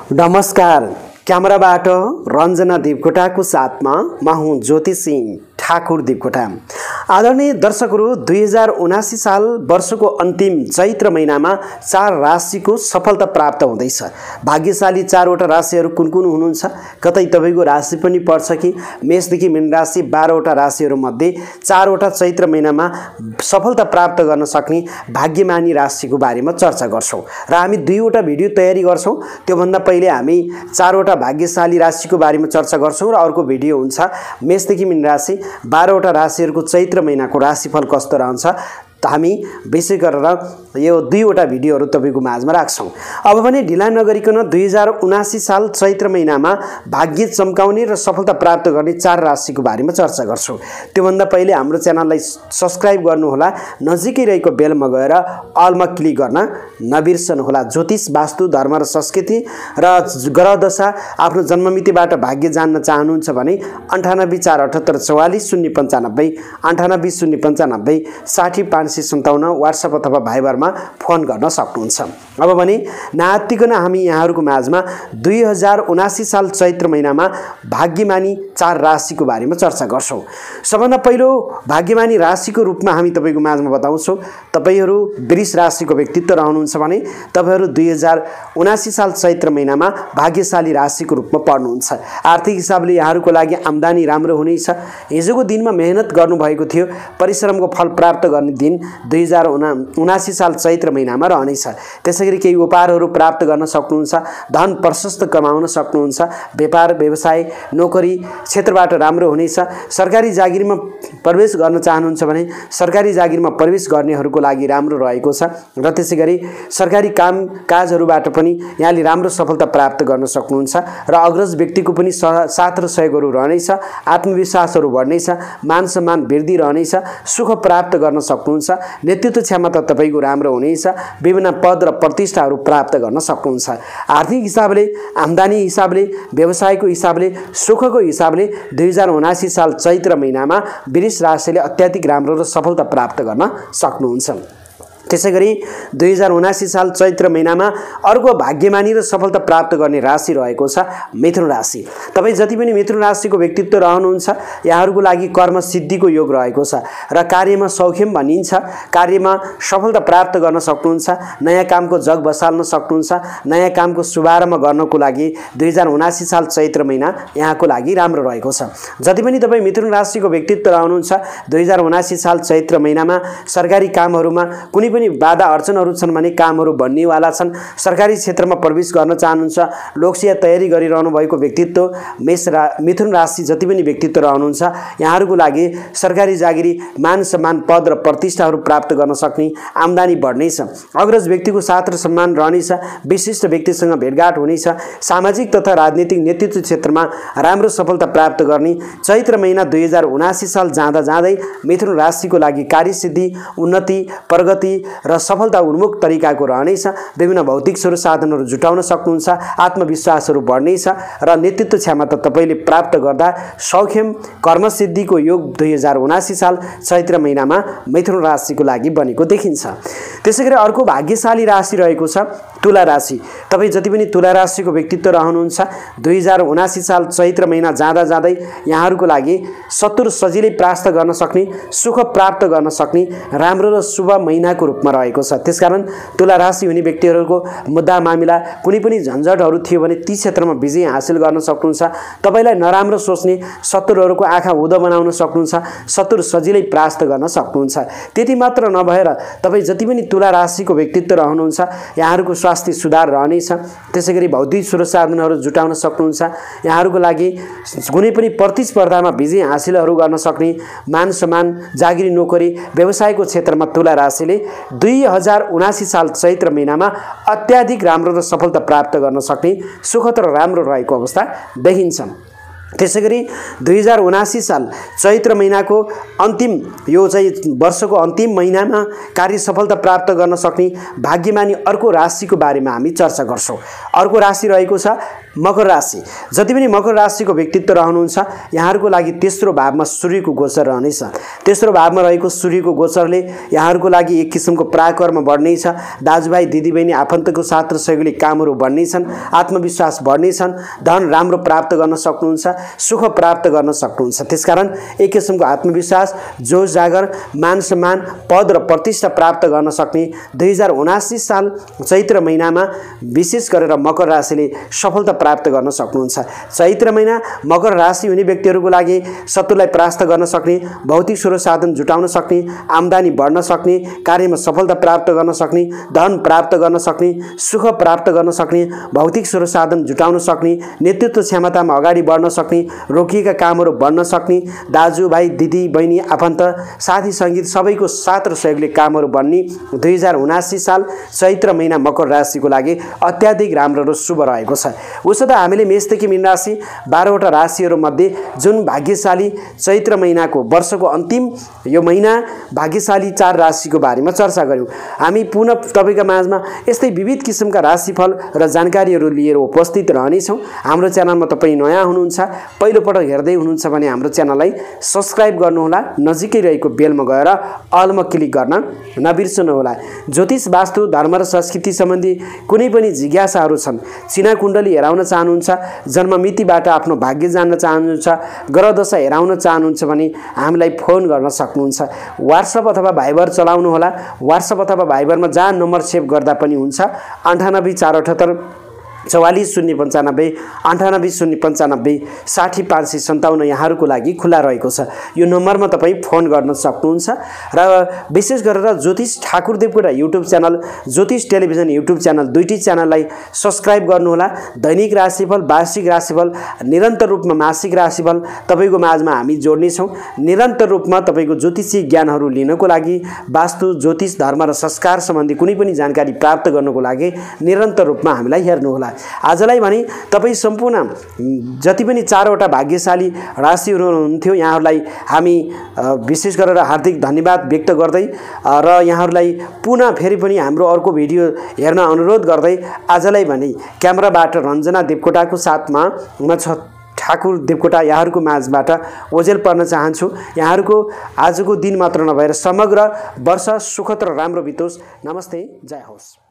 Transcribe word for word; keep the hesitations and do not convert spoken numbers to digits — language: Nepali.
नमस्कार। क्यामेराबाट रञ्जना देवकोटाको साथमा म हुँ ज्योति सिंह ठाकुर देवकोटा। आदरणीय दर्शकहरू, दुई हजार उनासी साल वर्षको अन्तिम चैत्र महिनामा चार राशिको सफलता प्राप्त हुँदैछ। भाग्यशाली चारवटा राशिहरू कुन कुन हुनुहुन्छ? कतै तपाईँको राशि पनि पर्छ कि? मेषदेखि मीन राशि बाह्रवटा राशिहरूमध्ये चारवटा चैत्र महिनामा सफलता प्राप्त गर्न सक्ने भाग्यमानी राशिको बारेमा चर्चा गर्छौँ र हामी दुईवटा भिडियो तयारी गर्छौँ। त्योभन्दा पहिले हामी चारवटा भाग्यशाली राशिको बारेमा चर्चा गर्छौँ र अर्को भिडियो हुन्छ मेषदेखि मीन राशि बाह्रवटा राशिहरूको चैत्र महिनाको राशिफल कस्तो रहन्छ। हामी विशेष गरेर यो दुईवटा भिडियोहरू तपाईँको माझमा राख्छौँ। अब भने ढिला नगरिकन दुई हजार उनासी साल चैत्र महिनामा भाग्य चम्काउने र सफलता प्राप्त गर्ने चार राशिको बारेमा चर्चा गर्छौँ। त्योभन्दा पहिले हाम्रो च्यानललाई सब्सक्राइब गर्नुहोला, नजिकै रहेको बेलमा गएर अलमा क्लिक गर्न नबिर्सनुहोला। ज्योतिष, वास्तु, धर्म र संस्कृति र ग्रह दशा आफ्नो जन्ममितिबाट भाग्य जान्न चाहनुहुन्छ भने अन्ठानब्बे चार अठहत्तर चौवालिस शून्य पन्चानब्बे अन्ठानब्बे शून्य पन्चानब्बे साठी पाँच सय सन्ताउन्न वाट्सएप अथवा भाइबरमा फोन गर्न सक्नुहुन्छ। अब भने नआत्तिकन हामी यहाँहरूको माझमा दुई हजार उनासी साल चैत्र महिनामा भाग्यमानी चार राशिको बारेमा चर्चा गर्छौँ। सबभन्दा पहिलो भाग्यमानी राशिको रूपमा हामी तपाईँको माझमा बताउँछौँ। तपाईँहरू वृष राशिको व्यक्तित्व रहनुहुन्छ भने तपाईँहरू दुई हजार उनासी साल चैत्र महिनामा भाग्यशाली राशिको रूपमा पर्नुहुन्छ। आर्थिक हिसाबले यहाँहरूको लागि आम्दानी राम्रो हुनेछ। हिजोको दिनमा मेहनत गर्नुभएको थियो, परिश्रमको फल प्राप्त गर्ने दिन दुई हजार उना उनासी साल चैत्र महिनामा रहनेछ। त्यसै गरी केही उपहारहरू प्राप्त गर्न सक्नुहुन्छ, धन प्रशस्त कमाउन सक्नुहुन्छ। व्यापार व्यवसाय नोकरी क्षेत्रबाट राम्रो हुनेछ। सरकारी जागिरमा प्रवेश गर्न चाहनुहुन्छ भने सरकारी जागिरमा प्रवेश गर्नेहरूको लागि राम्रो रहेको छ र त्यसै गरी सरकारी काम काजहरूबाट पनि यहाँले राम्रो सफलता प्राप्त गर्न सक्नुहुन्छ र अग्रज व्यक्तिको पनि साथ र सहयोगहरू रहनेछ। आत्मविश्वासहरू बढ्नेछ, मान सम्मान वृद्धि रहनेछ, सुख प्राप्त गर्न सक्नुहुन्छ। नेतृत्व क्षमता तपाईँको राम्रो हुनेछ। विभिन्न पद र प्रतिष्ठाहरू प्राप्त गर्न सक्नुहुन्छ। आर्थिक हिसाबले, आम्दानी हिसाबले, व्यवसायको हिसाबले, सुखको हिसाबले दुई हजार उनासी साल चैत्र महिनामा वृष राशिले अत्याधिक राम्रो र सफलता प्राप्त गर्न सक्नुहुन्छ। त्यसै गरी दुई हजार उनासी साल चैत्र महिनामा अर्को भाग्यमानी र सफलता प्राप्त गर्ने राशि रहेको छ मिथुन राशि। तपाईँ जति पनि मिथुन राशिको व्यक्तित्व रहनुहुन्छ, यहाँहरूको लागि कर्म सिद्धिको योग रहेको छ र कार्यमा सौख्यम भनिन्छ। कार्यमा सफलता प्राप्त गर्न सक्नुहुन्छ। नयाँ कामको जग बसाल्न सक्नुहुन्छ। नयाँ कामको शुभारम्भ गर्नको लागि दुई हजार उनासी साल चैत्र महिना यहाँको लागि राम्रो रहेको छ। जति पनि तपाईँ मिथुन राशिको व्यक्तित्व रहनुहुन्छ, दुई हजार उनासी साल चैत्र महिनामा सरकारी कामहरूमा कुनै पनि बाधा अडचनहरू छन् भने कामहरू बन्नेवाला छन्। सरकारी क्षेत्रमा प्रवेश गर्न चाहनुहुन्छ, लोकसेवा तयारी गरिरहनु भएको व्यक्तित्व मेष रा मिथुन राशि जति पनि व्यक्तित्व रहनुहुन्छ, यहाँहरूको लागि सरकारी जागिरी, मान सम्मान, पद र प्रतिष्ठाहरू प्राप्त गर्न सक्ने, आम्दानी बढ्नेछ। अग्रज व्यक्तिको साथ र सम्मान रहनेछ। विशिष्ट व्यक्तिसँग भेटघाट हुनेछ। सामाजिक तथा राजनीतिक नेतृत्व क्षेत्रमा राम्रो सफलता प्राप्त गर्ने चैत्र महिना दुई हजार उनासी साल जाँदा जाँदै मिथुन राशिको लागि कार्यसिद्धि, उन्नति, प्रगति र सफलता उन्मुख तरिकाको रहनेछ। विभिन्न भौतिक स्रोत साधनहरू जुटाउन सक्नुहुन्छ। आत्मविश्वासहरू बढ्नेछ र नेतृत्व क्षमता तपाईँले प्राप्त गर्दा सौख्यम कर्मसिद्धिको योग दुई हजार उनासी साल चैत्र महिनामा मिथुन राशिको लागि बनेको देखिन्छ। त्यसै गरी अर्को भाग्यशाली राशि रहेको छ तुला राशि। तपाईँ जति पनि तुला राशिको व्यक्तित्व रहनुहुन्छ, दुई हजार उनासी साल चैत्र महिना जाँदा जाँदै यहाँहरूको लागि शत्रु सजिलै परास्त गर्न सक्ने, सुख प्राप्त गर्न सक्ने राम्रो र शुभ महिनाको रूपमा रहेको छ। त्यसकारण तुला राशि हुने व्यक्तिहरूको मुद्दा मामिला कुनै पनि झन्झटहरू थियो भने ती क्षेत्रमा विजय हासिल गर्न सक्नुहुन्छ। तपाईँलाई नराम्रो सोच्ने शत्रुहरूको आँखा हुँदो बनाउन सक्नुहुन्छ। शत्रु सजिलै परास्त गर्न सक्नुहुन्छ। त्यति मात्र नभएर तपाईँ जति पनि तुला राशिको व्यक्तित्व रहनुहुन्छ, यहाँहरूको स्वास्थ्य सुधार रहनेछ। त्यसै गरी भौतिक स्रोत साधनहरू जुटाउन सक्नुहुन्छ। यहाँहरूको लागि कुनै पनि प्रतिस्पर्धामा विजय हासिलहरू गर्न सक्ने, मान सम्मान, जागिरी, नोकरी, व्यवसायको क्षेत्रमा तुला राशिले दुई हजार उनासी साल चैत्र महिनामा अत्याधिक राम्रो र सफलता प्राप्त गर्न सक्ने सुखद र राम्रो रहेको अवस्था देखिन्छ। त्यसै गरी दुई हजार उनासी साल चैत्र महिनाको अन्तिम यो चाहिँ वर्षको अन्तिम महिनामा कार्य सफलता प्राप्त गर्न सक्ने भाग्यमानी अर्को राशिको बारेमा हामी चर्चा गर्छौँ। अर्को राशि रहेको छ मकर राशि, जति पनि मकर राशिको व्यक्तित्व रहनुहुन्छ यहाँहरूको लागि तेस्रो भावमा सूर्यको गोचर रहनेछ। तेस्रो भावमा रहेको सूर्यको गोचरले यहाँहरूको लागि एक किसिमको पराक्रम बढ्नेछ। दाजुभाइ दिदीबहिनी आफन्तको साथ र सहयोगले कामहरू बढ्नेछन्, आत्मविश्वास बढ्नेछन्, धन राम्रो प्राप्त गर्न सक्नुहुन्छ, सुख प्राप्त गर्न सक्नुहुन्छ। त्यसकारण एक किसिमको आत्मविश्वास, जोस जागर, मान सम्मान, पद र प्रतिष्ठा प्राप्त गर्न सक्ने दुई हजार उनासी साल चैत्र महिनामा विशेष गरेर मकर राशिले सफलता प्राप्त गर्न सक्नुहुन्छ। चैत्र महिना मकर राशि हुने व्यक्तिहरूको लागि शत्रुलाई परास्त गर्न सक्ने, भौतिक स्रोत साधन जुटाउन सक्ने, आम्दानी बढ्न सक्ने, कार्यमा सफलता प्राप्त गर्न सक्ने, धन प्राप्त गर्न सक्ने, सुख प्राप्त गर्न सक्ने, भौतिक स्रोत साधन जुटाउन सक्ने, नेतृत्व क्षमतामा अगाडि बढ्न सक्ने, रोकिएका कामहरू बढ्न सक्ने, दाजुभाइ दिदी बहिनी आफन्त साथी सङ्गीत सबैको साथ र सहयोगले कामहरू बढ्ने दुई हजार उनासी साल चैत्र महिना मकर राशिको लागि अत्याधिक राम्रो र शुभ रहेको छ। उसो त हामीले मेषदेखि मीन राशि बाह्रवटा राशिहरूमध्ये जुन भाग्यशाली चैत्र महिनाको वर्षको अन्तिम यो महिना भाग्यशाली चार राशिको बारेमा चर्चा गऱ्यौँ। हामी पुनः तपाईँका माझमा यस्तै विविध किसिमका राशिफल र जानकारीहरू लिएर उपस्थित रहनेछौँ। हाम्रो च्यानलमा तपाईँ नयाँ हुनुहुन्छ, पहिलोपटक हेर्दै हुनुहुन्छ भने हाम्रो च्यानललाई सब्सक्राइब गर्नुहोला, नजिकै रहेको बेलमा गएर अलमा क्लिक गर्न नबिर्सनुहोला। ज्योतिष, वास्तु, धर्म र संस्कृति सम्बन्धी कुनै पनि जिज्ञासाहरू छन्, चिना कुण्डली हेराउन चाहनुहुन्छ, जन्ममितिबाट आफ्नो भाग्य जान्न चाहनुहुन्छ, ग्रह दशा हेराउन चाहनुहुन्छ भने हामीलाई फोन गर्न सक्नुहुन्छ। व्हाट्सएप अथवा भाइबर चलाउनुहोला। व्हाट्सएप अथवा भाइबरमा जहाँ नम्बर सेभ गर्दा पनि हुन्छ, अन्ठानब्बे चार अठहत्तर चौवालिस शून्य पन्चानब्बे अन्ठानब्बे शून्य पन्चानब्बे साठी पाँच सय सन्ताउन्न यहाँहरूको लागि खुला रहेको छ। यो नम्बरमा तपाईँ फोन गर्न सक्नुहुन्छ। र विशेष गरेर Jyotish Thakur Devkota YouTube channel, Jyotish television YouTube channel दुईटी च्यानललाई सब्सक्राइब गर्नुहोला। दैनिक राशिफल, वार्षिक राशिफल, निरन्तर रूपमा मासिक राशिफल तपाईँको माझमा हामी जोड्नेछौँ। निरन्तर रूपमा तपाईँको ज्योतिषी ज्ञानहरू लिनको लागि, वास्तु, ज्योतिष, धर्म र संस्कार सम्बन्धी कुनै पनि जानकारी प्राप्त गर्नको लागि निरन्तर रूपमा हामीलाई हेर्नुहोला। आजलाई भने तपाईँ सम्पूर्ण जति पनि चारवटा भाग्यशाली राशिहरू हुनुहुन्थ्यो यहाँहरूलाई हामी विशेष गरेर हार्दिक धन्यवाद व्यक्त गर्दै र यहाँहरूलाई पुनः फेरि पनि हाम्रो अर्को भिडियो हेर्न अनुरोध गर्दै आजलाई भने क्यामेराबाट रञ्जना देवकोटाको साथमा म छ ठाकुर देवकोटा यहाँहरूको माझबाट ओझेल पर्न चाहन्छु। यहाँहरूको आजको दिन मात्र नभएर समग्र वर्ष सुखद र राम्रो बितोस्। नमस्ते, जय होस्।